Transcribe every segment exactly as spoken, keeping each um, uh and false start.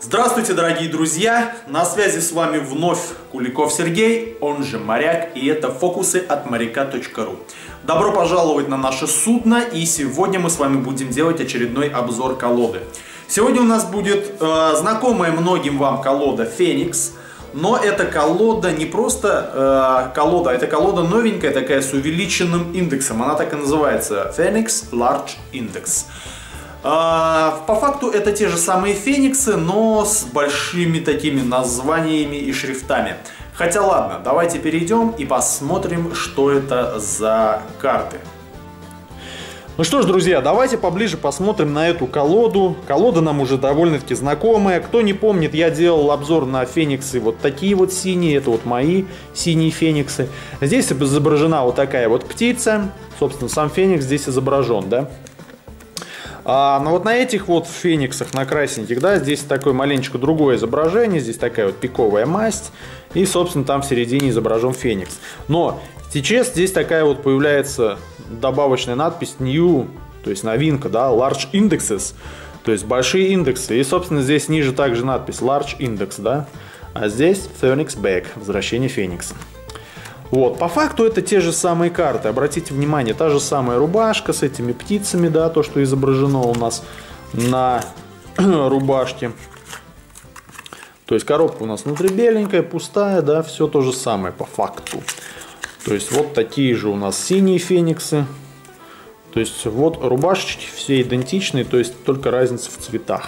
Здравствуйте, дорогие друзья! На связи с вами вновь Куликов Сергей, он же Моряк, и это фокусы от моряка точка ру. Добро пожаловать на наше судно, и сегодня мы с вами будем делать очередной обзор колоды. Сегодня у нас будет э, знакомая многим вам колода Феникс, но эта колода не просто э, колода, это колода новенькая, такая с увеличенным индексом, она так и называется Phoenix Large Index. По факту это те же самые фениксы, но с большими такими названиями и шрифтами. Хотя ладно, давайте перейдем и посмотрим, что это за карты. Ну что ж, друзья, давайте поближе посмотрим на эту колоду. Колода нам уже довольно-таки знакомая. Кто не помнит, я делал обзор на фениксы вот такие вот синие. Это вот мои синие фениксы. Здесь изображена вот такая вот птица. Собственно, сам феникс здесь изображен, да? А, но вот на этих вот фениксах, на красненьких, да, здесь такое маленечко другое изображение, здесь такая вот пиковая масть, и, собственно, там в середине изображен феникс. Но сейчас здесь такая вот появляется добавочная надпись New, то есть новинка, да, Large Indexes, то есть большие индексы, и, собственно, здесь ниже также надпись Large Index, да, а здесь Phoenix Back, возвращение феникса. Вот, по факту это те же самые карты, обратите внимание, та же самая рубашка с этими птицами, да, то, что изображено у нас на рубашке. То есть коробка у нас внутри беленькая, пустая, да, все то же самое по факту. То есть вот такие же у нас синие фениксы. То есть вот рубашечки все идентичные, то есть только разница в цветах.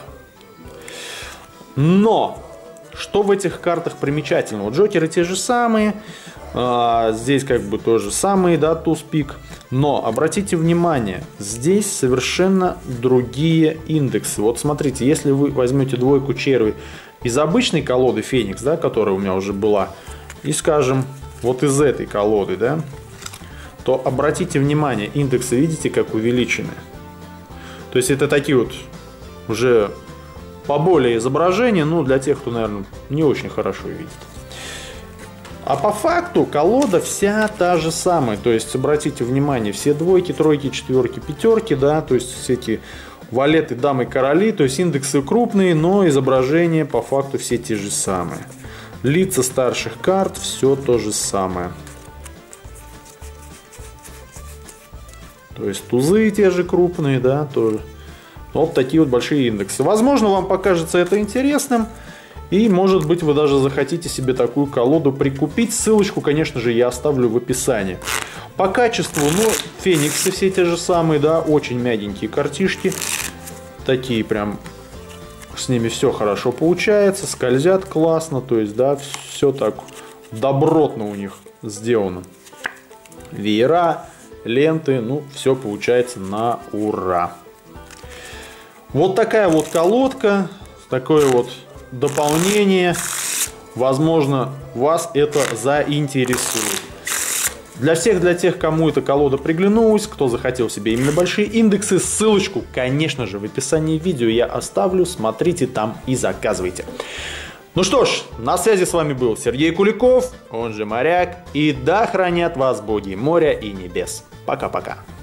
Но что в этих картах примечательно? Вот джокеры те же самые. А, здесь как бы тоже самые, да, туз-пик. Но обратите внимание, здесь совершенно другие индексы. Вот смотрите, если вы возьмете двойку черви из обычной колоды Феникс, да, которая у меня уже была, и скажем, вот из этой колоды, да, то обратите внимание, индексы видите, как увеличены. То есть это такие вот уже поболее изображения, ну, для тех, кто, наверное, не очень хорошо видит. А по факту колода вся та же самая. То есть, обратите внимание, все двойки, тройки, четверки, пятерки, да, то есть все эти валеты, дамы, короли, то есть индексы крупные, но изображения по факту все те же самые. Лица старших карт, все то же самое. То есть тузы те же крупные, да, тоже. Вот такие вот большие индексы. Возможно, вам покажется это интересным. И, может быть, вы даже захотите себе такую колоду прикупить. Ссылочку, конечно же, я оставлю в описании. По качеству, ну, фениксы все те же самые, да, очень мягенькие картишки. Такие прям, с ними все хорошо получается, скользят классно, то есть, да, все так добротно у них сделано. Веера, ленты, ну, все получается на ура. Вот такая вот колодка, такое вот дополнение, возможно, вас это заинтересует. Для всех, для тех, кому эта колода приглянулась, кто захотел себе именно большие индексы, ссылочку, конечно же, в описании видео я оставлю, смотрите там и заказывайте. Ну что ж, на связи с вами был Сергей Куликов, он же Моряк, и да хранят вас боги моря и небес. Пока-пока.